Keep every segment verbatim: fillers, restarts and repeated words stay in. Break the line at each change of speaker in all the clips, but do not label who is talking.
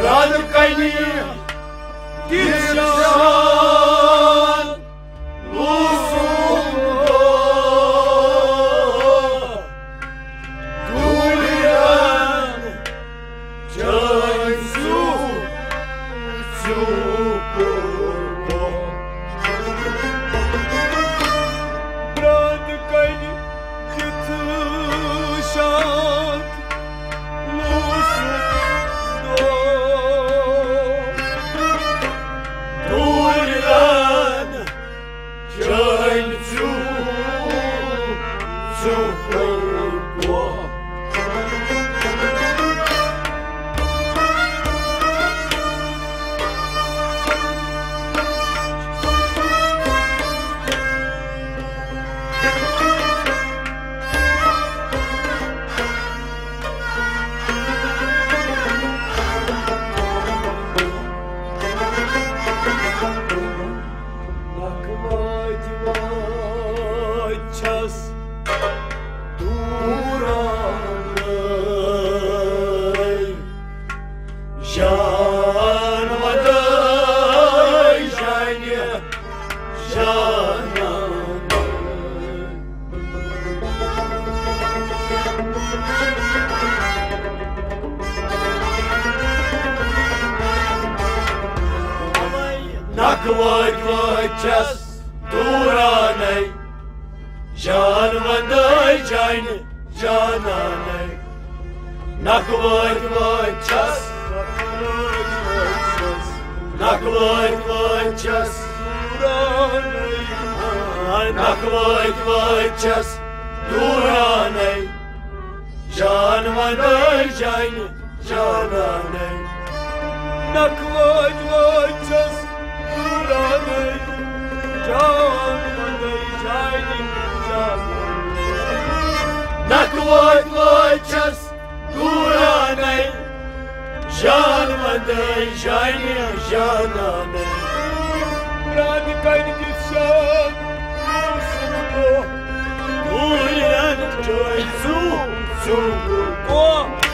Nakvod vočas duranai, Jan vandai jain jananai. Nakvod vočas, Nakvod vočas duranai, Nakvod vočas duranai, Jan vandai jain jananai. Nakvod vočas duranai, Jan vandai jain jananai. Nakvod vočas duranai, Jan vandai jain jananai. Rad kain gitsan usuko, Duran joy zu zu ko.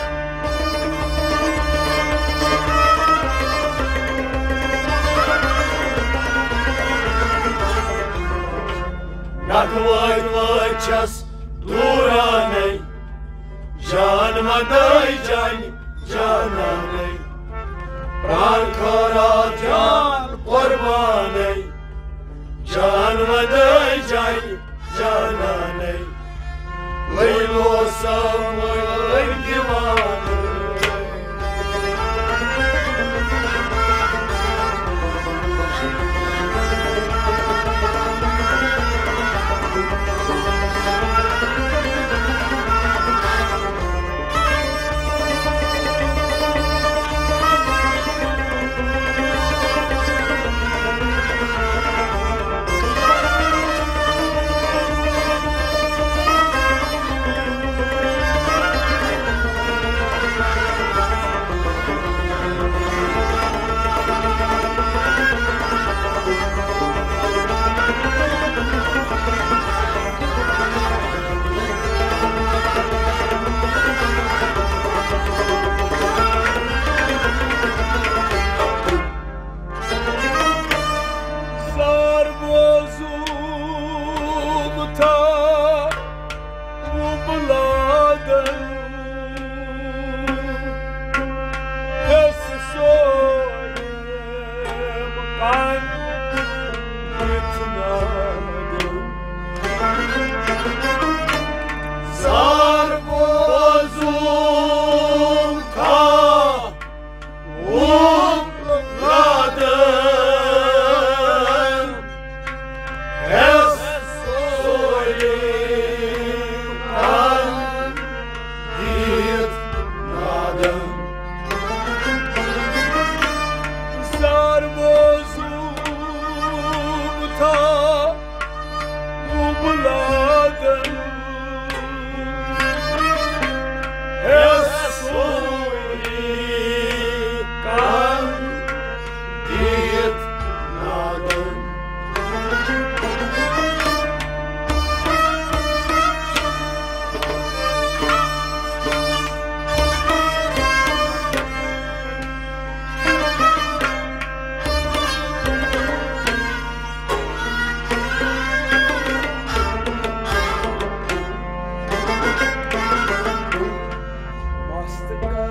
Nakvod vočas duranai, Jan vandai jain jananai. Pran kharatyan qurbanai, Jan vandai jain jananai. Laylo samay divanai.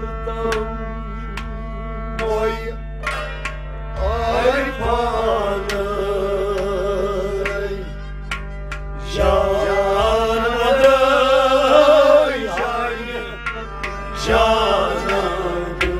cărtăm noi ai panăi, Jeană dă-i, Jeană dă-i.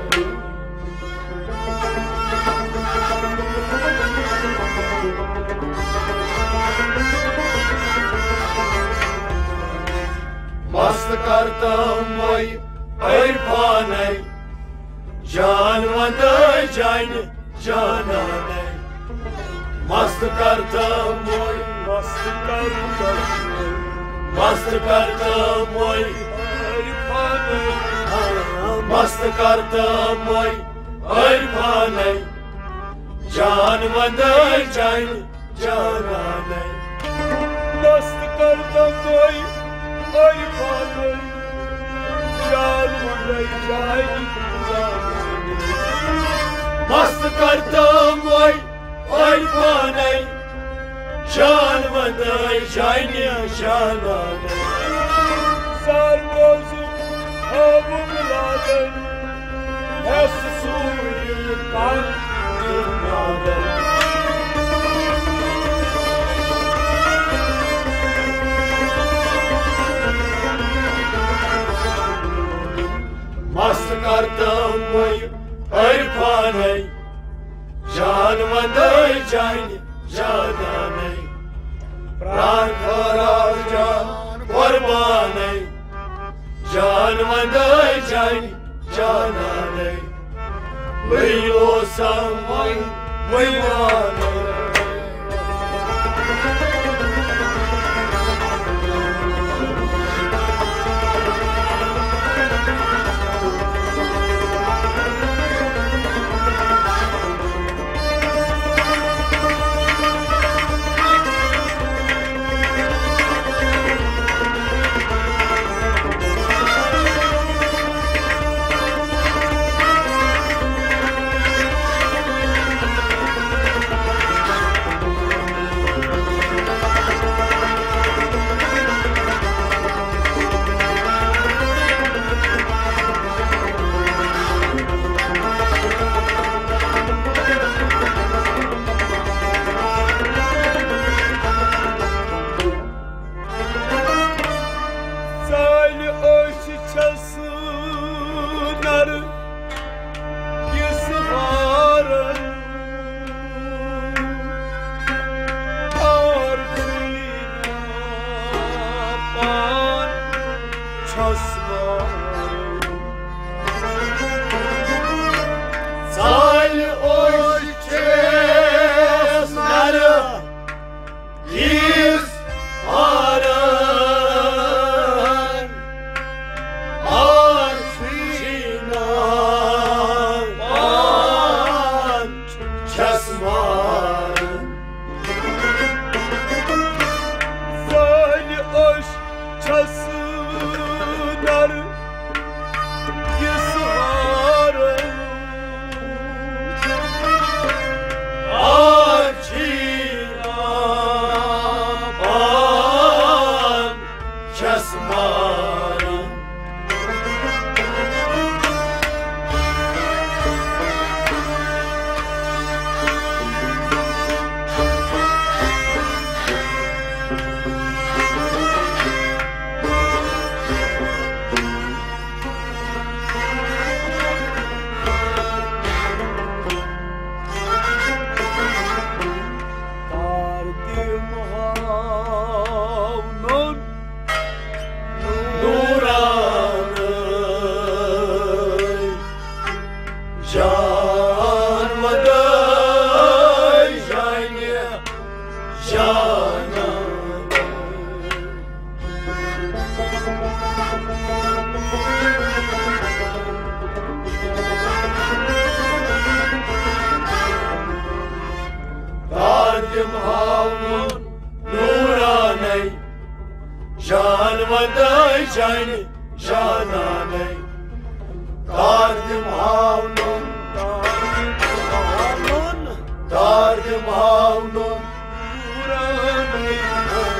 Mastă cărtăm noi ai panăi, Jeană dă-i, Jeană dă-i. Mastă cărtăm noi, mastă cărtăm noi, mastă cărtăm noi ai panăi, mastă cărtăm noi ai panăi, Jeană dă-i, Jeană dă-i. Mastă cărtăm noi ai panăi, Jeană dă-i, Jeană dă-i. Mastă cărtăm noi ai panăi, Jeană dă-i, Jeană dă-i. S-ar văzut avugladă, Esă surii cantinadă. Mastă cărtăm noi ai panăi, Jeană dă-i, Jeană dă-i. Prankhara Qorbanei, Jeană dă-i, Jeană dă-i. Îi lăsăm mai mâine.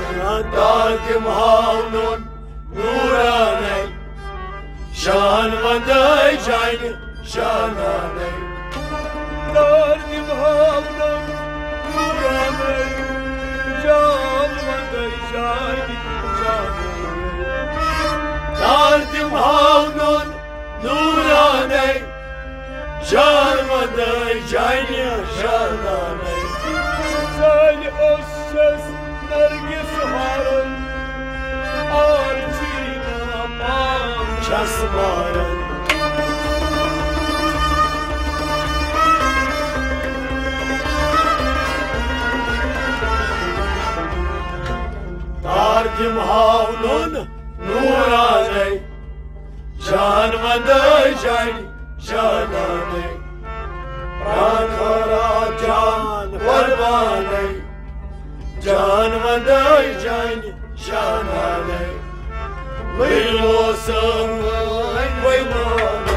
Dargim havnun nuraney, Jeanne Canvanday Jaini Jananay
Dardim havnam Nuranay Canvanday Jaini Jananay
Dardim havnun Nuranay Canvanday Jaini Jananay
Zali o ses Nergis harun Arjina pam
Çasmaran Dardim havnun Nuranay Canvanday Jaini Jananay Prakhara Jan Varvanay Canvanday Jaini Jananay Lilo Sangay Vaymanay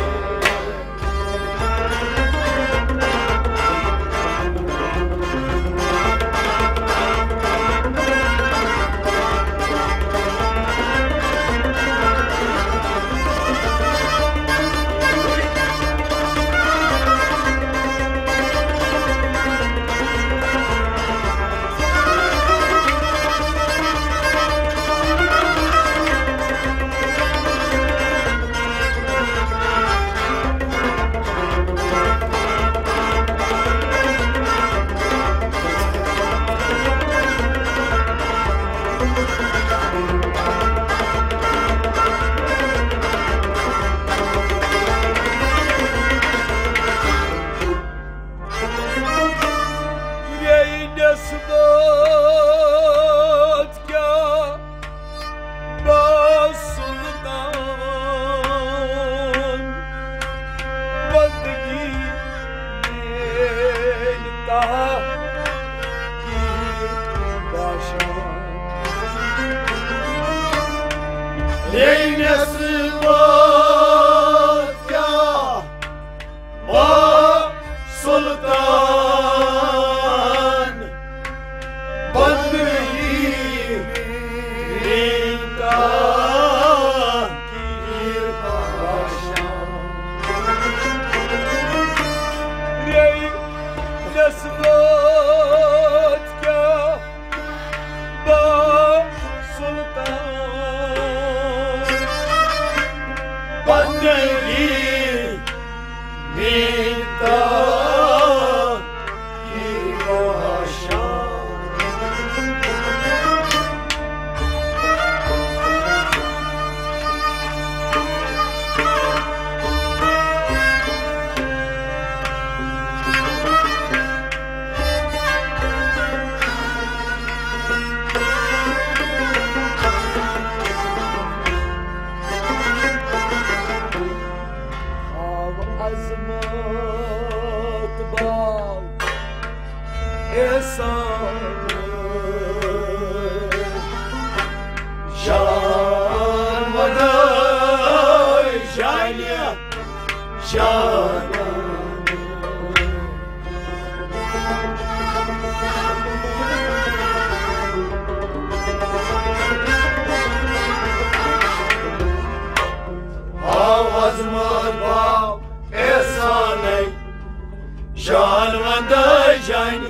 Canvanday Jaini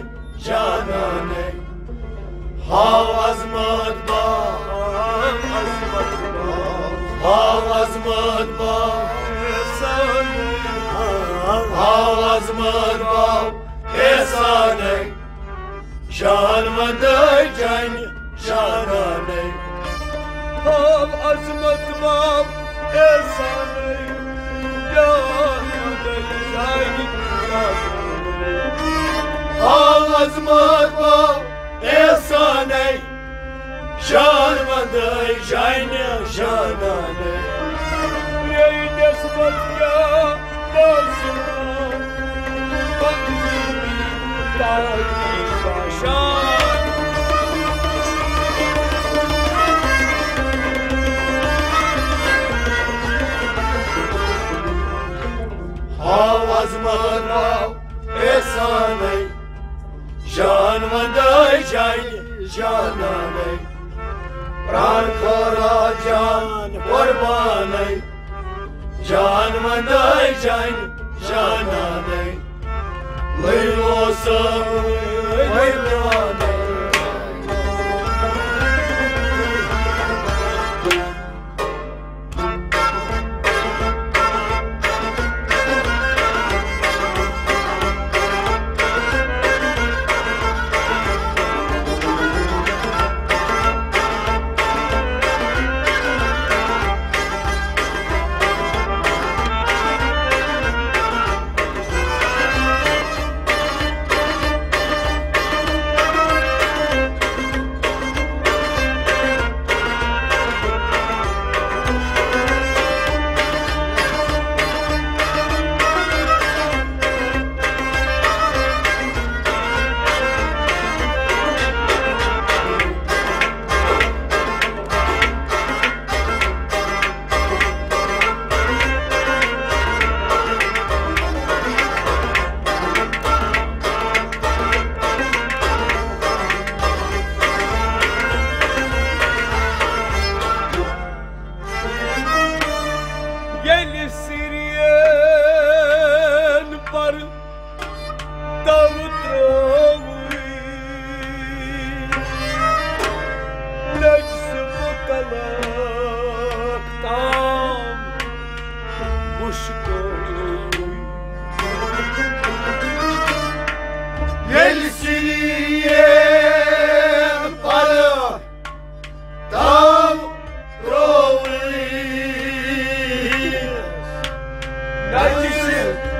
Jananay How azmat ba azmat ba How azmat ba How azmat ba Esanay Canvanday Jaini Jananay
How azmat ba Esanay Canvanday Jaini
Azmat ba esanay Canvanday Jaini Jananay
Yey nesbat ya basma Bandimi Dagi Başan
Azmat ba esanay Canvanday Jaini Jananay Prakhara Jan Varvanay Can mandai can janane Lilo sam Vaidane
Yeni Siriyen var Davut Ravi Necsi mutalaktan Muşkoy
Yeni Siriyen para Tam Rowli Necsi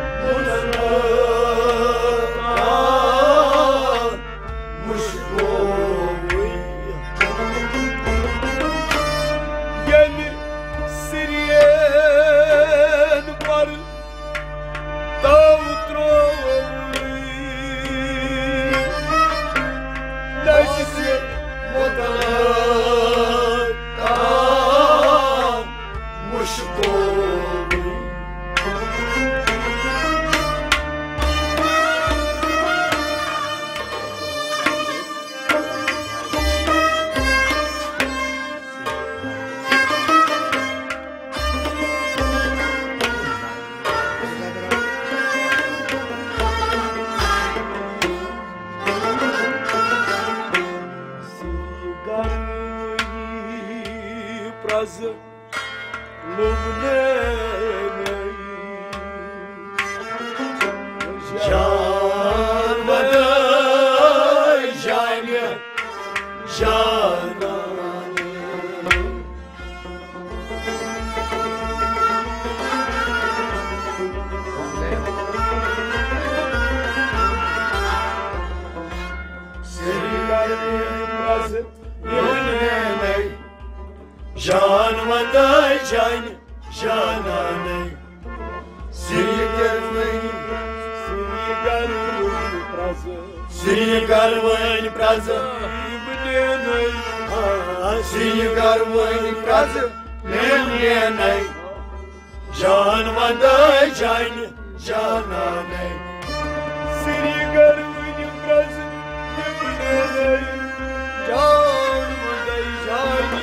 mutalaktan Muşkoy
Yeni Siriyen var Davut Ravi Necsi
mutalaktan Muşkoy
Sigaryi prază lumnenei
Can mandai jane janane
Sigaryi prază
Lumnenei Can mandai jane janane Sigarveni
Sigaryi prază
Sigarveni prază
lumnenei
Sigarveni prază Lumnenei Can mandai jane janane
Sigaryi prază lumnenei Can mandai jani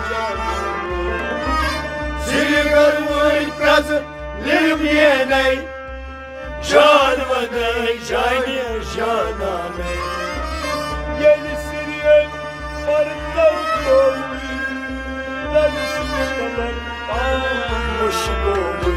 Sigarveni prază Lumnenei Can mandai jane janane
Yeni Siriyen var Davut Ravi Necsi mutalaktan
Muşkoy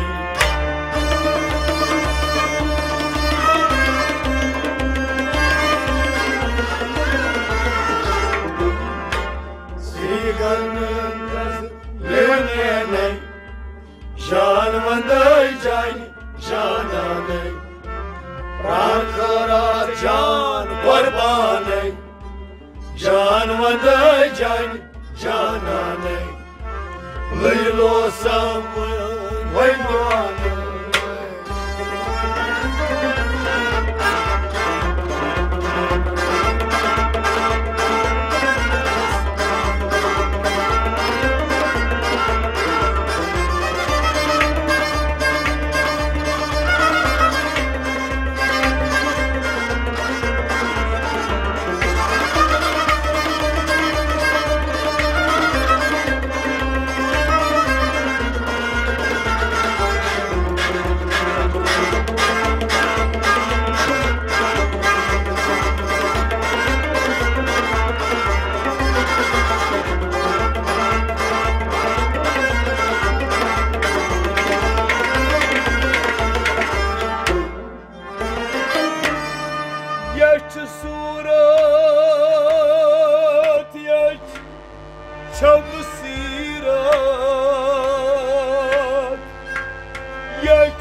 Sigarveni prază Lumnenei Can mandai jane janane Prankara can Qurbanei Can mandai jane janane Lilo sam Vaidane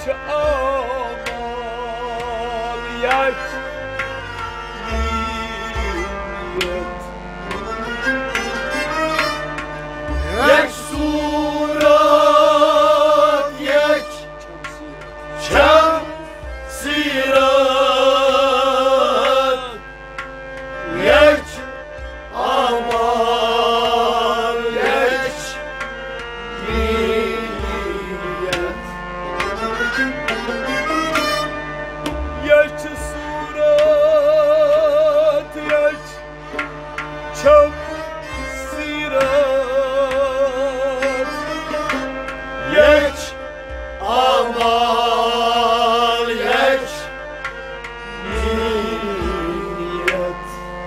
چه آمال یک نیت
یک صورت یک چم سیرت یک آمال یک نیت
یک صورت یک چم سیرت
یک آمال یک نیت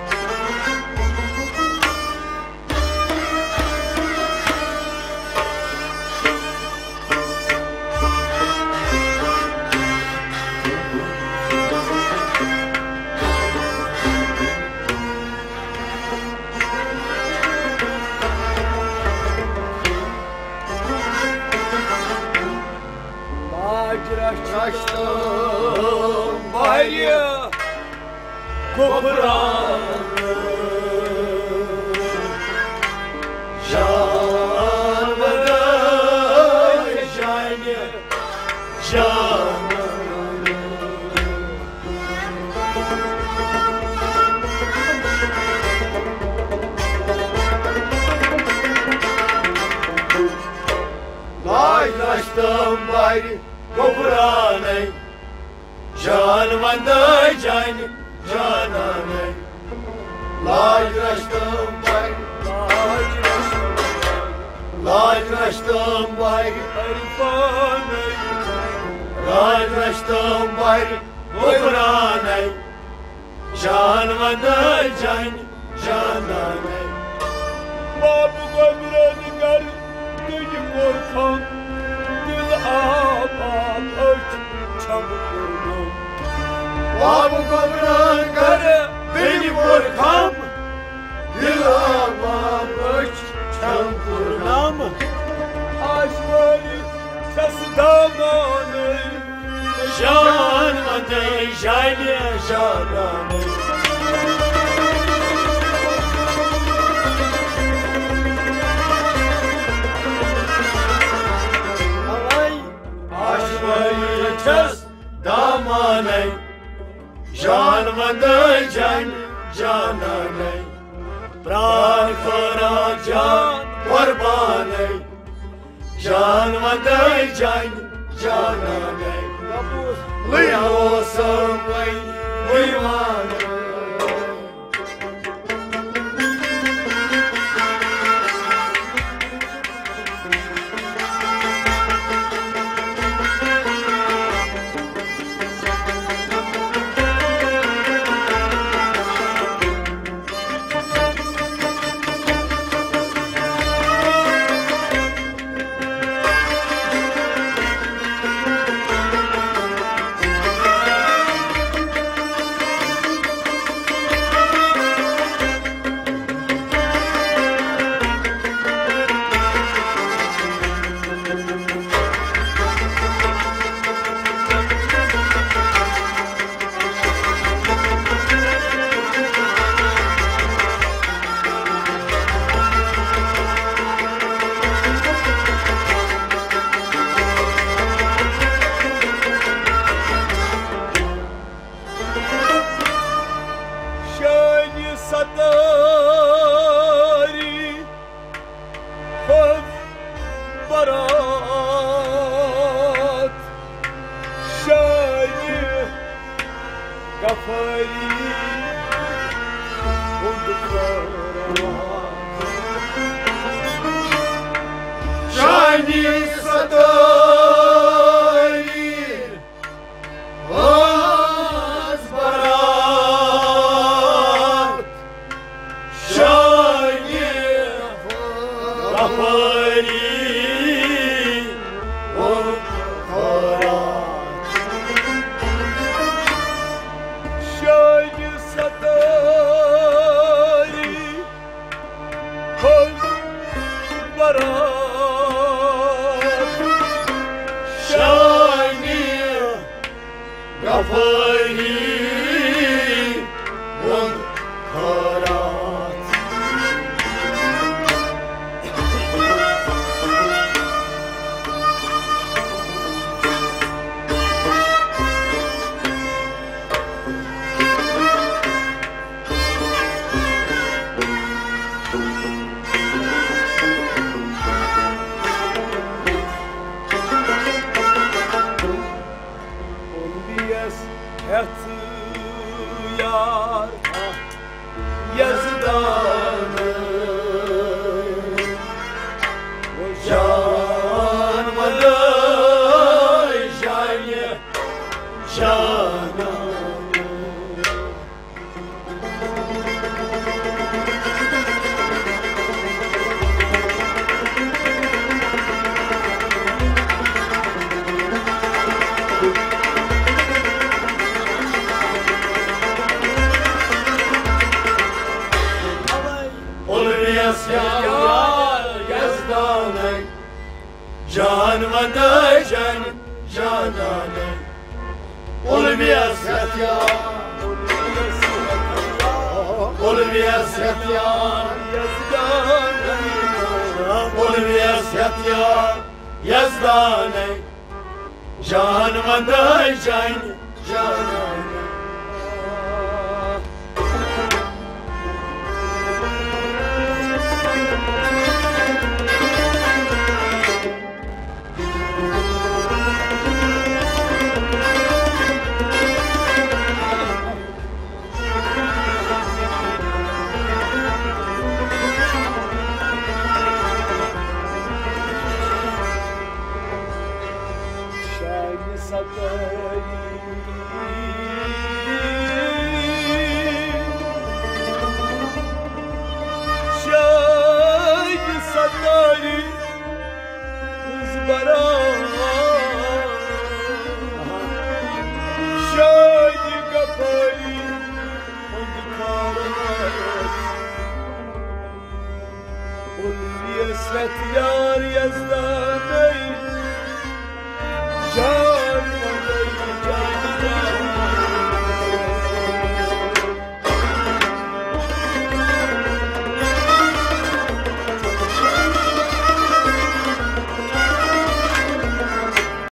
Raştım bayı kopuranı
Canımda şanı canım Laylaştım bayı kopuranı Canımda canı cananı Laylaştım bayı Laylaştım bayı
Arifanı
Laylaştım bayı kopuranı Canımda canı cananı
Babu gömreni gar Duyum korkan Dil ağam öç çamurlu
Babu gömreni gar Benim korkam Dil ağam öç çamurlam
Aşkları sesi damanı
Canımda canı cananı Aşmayı kes damanı Canımda can cananı Pran kara can kurbanı Canımda can cananı Lıyosum vay uymanı
Şani satari Hof barat Şani Gafari
Şani sadari Oz barat Şani Gafari Oz barat
Şani satari Hof barat yar yazdanı
Canmadı canı cananı Olmaz yar yazdanı Canmadı can cananı Olmaz yar Olmaz yar
yazdanı
Olmaz yar yazdanı Canmadı can cananı
Şahin Satay Şahin Satay Kız Baran